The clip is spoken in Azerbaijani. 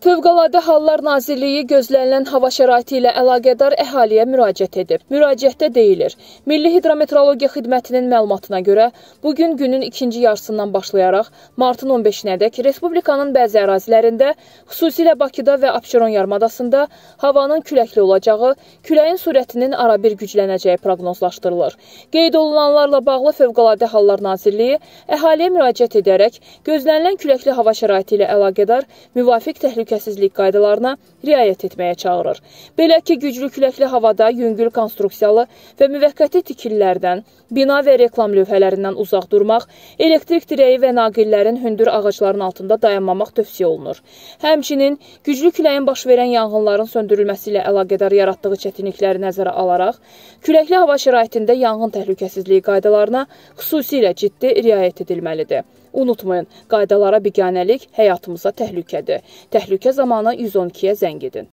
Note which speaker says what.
Speaker 1: Fövqəladə Hallar Nazirliyi gözlənilən hava şəraiti ilə əlaqədar əhaliyə müraciət edib. Müraciətdə deyilir, Milli Hidrometeorologiya Xidmətinin məlumatına görə bugün günün ikinci yarısından başlayaraq martın 15-nədək Respublikanın bəzi ərazilərində, xüsusilə Bakıda və Abşeron yarımadasında havanın küləkli olacağı, küləyin sürətinin arabir güclənəcəyi proqnozlaşdırılır. Qeyd olunanlarla bağlı Fövqəladə Hallar Nazirliyi əhaliyə müraciət edərək gözlənilən küləkli hava şəraiti ilə əlaqədar müvafiq təhlükəsizlik qaydalarına riayət etməyə çağırır. Belə ki, güclü küləkli havada yüngül konstruksiyalı və müvəqqəti tikililərdən, bina və reklam lövhələrindən uzaq durmaq, elektrik dirəyi və naqillərin hündür ağacların altında dayanmamaq tövsiyə olunur. Həmçinin, güclü küləyin baş verən yanğınların söndürülməsi ilə əlaqədar yaratdığı çətinlikləri nəzərə alaraq, küləkli hava şəraitində yanğın təhlükəsizliyi qaydalarına xüsusilə ciddi riayət edilməlidir. Unutmayın, qaydalara biganəlik həyatımıza təhlükədir. Təhlükə zamanı 112-yə zəng edin.